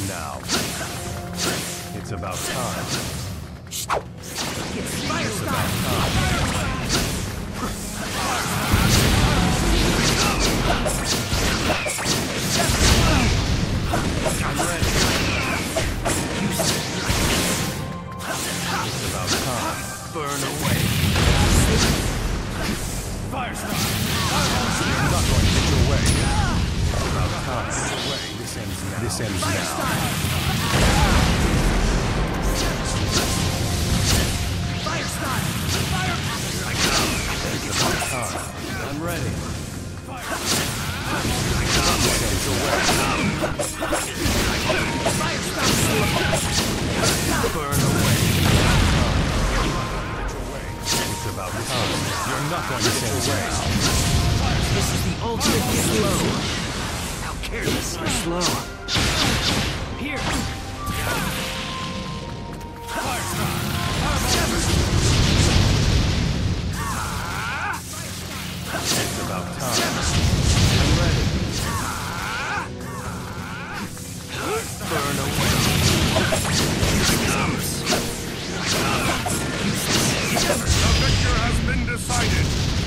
now. It's about time. It's fire It's style. about time. I'm ready. It's about time. Burn away. Fire style. You're not going to get your way. It's about time. This ends now. This ends Fire now. style. Fire style. Fire. Here I come. It's about time. I'm ready. This ends your way. Fire style. Burn away. It's about time. You're not going to get your way. This is the ultimate slow. How careless or slow. Here. It's about time. I'm ready. Burn away. The victor has been decided.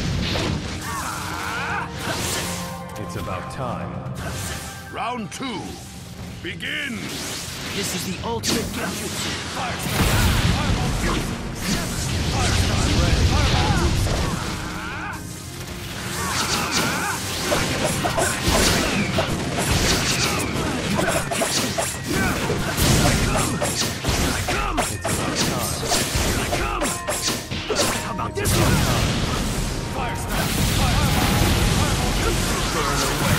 It's about time. Round 2. Begin. This is the ultimate genjutsu. It's about time. How about It's this about one? time. Burn away.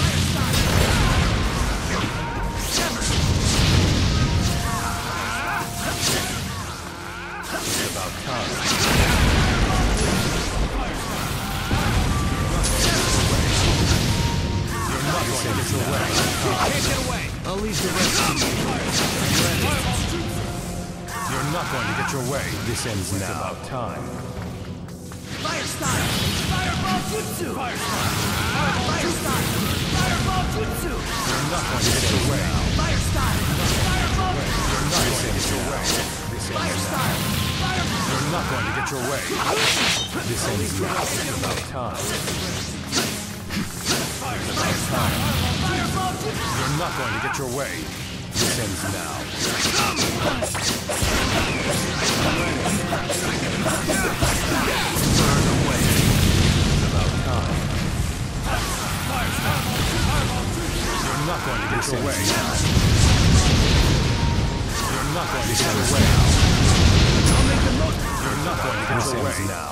It's about time. You're not going to get your way. Can't get away. I'll leave the rest to you. You're not going to get your way. This ends now. It's about time. Fire style. Fireball jutsu. Fire style. Fireball jutsu. You're not going to get your way. Fire style. Fireball. You're not going to get your way. This Fire ends now. style. Fireball. You're not going to get your way. This ends now. It's about time. It's about time. Fireball jutsu. You're not going to get your way. This ends now. Burn away. It's about time. You're not going to get your way. You're not going to get your way. I'll make the most. You're not going to get your way now.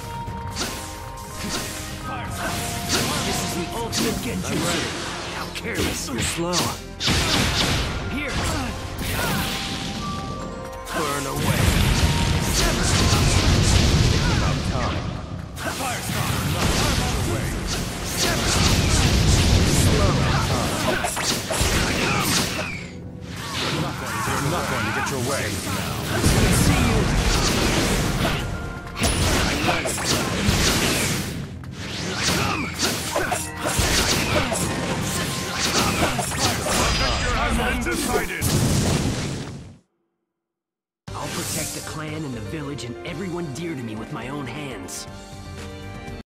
This is the ultimate genjutsu. How careless or slow. Here. Burn away. About time. You're not going to get your way now. See you. Has been decided. I'll protect the clan and the village and everyone dear to me with my own hands.